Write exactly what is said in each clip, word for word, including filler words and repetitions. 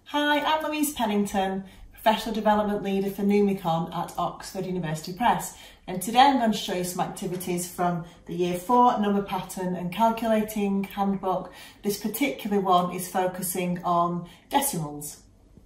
Hi, I'm Louise Pennington, Professional Development Leader for Numicon at Oxford University Press, and today I'm going to show you some activities from the Year four Number Pattern and Calculating Handbook. This particular one is focusing on decimals.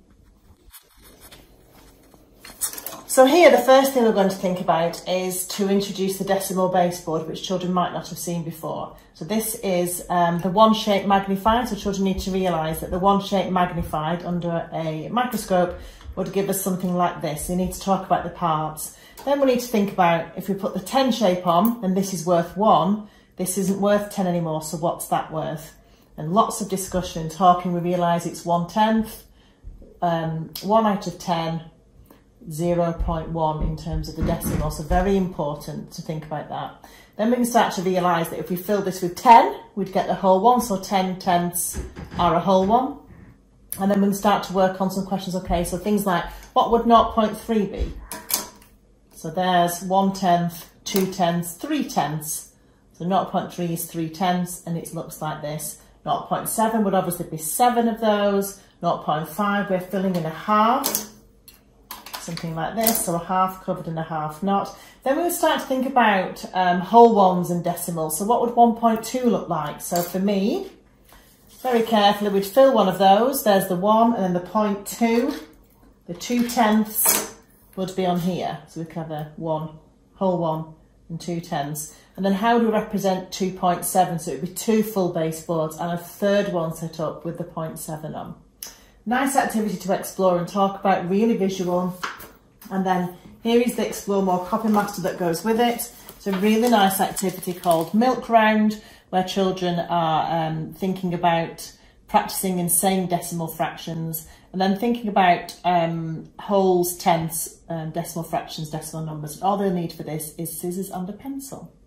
So here the first thing we're going to think about is to introduce the decimal baseboard, which children might not have seen before. So this is um, the one shape magnified, so children need to realise that the one shape magnified under a microscope would give us something like this. So you need to talk about the parts. Then we need to think about, if we put the ten shape on, then this is worth one. This isn't worth ten anymore, so what's that worth? And lots of discussion, talking, we realise it's one tenth, um, one out of ten, zero point one in terms of the decimal, so very important to think about that. Then we can start to realise that if we fill this with ten, we'd get the whole one, so ten tenths are a whole one. And then we can start to work on some questions. Okay, so things like, what would zero point three be? So there's one tenth, two tenths, three tenths. So zero point three is three tenths, and it looks like this. zero point seven would obviously be seven of those. zero point five, we're filling in a half. Something like this, so a half covered and a half not. Then we'll start to think about um, whole ones and decimals. So what would one point two look like? So for me, very carefully, we'd fill one of those. There's the one, and then the point two. The two tenths would be on here. So we could have a one, whole one, and two tenths. And then how do we represent two point seven? So it would be two full baseboards and a third one set up with the zero point seven on. Nice activity to explore and talk about, really visual. And then here is the Explore More Copy Master that goes with it. It's a really nice activity called Milk Round, where children are um, thinking about practicing and saying decimal fractions, and then thinking about um, wholes, tenths, um, decimal fractions, decimal numbers. All they'll need for this is scissors and a pencil.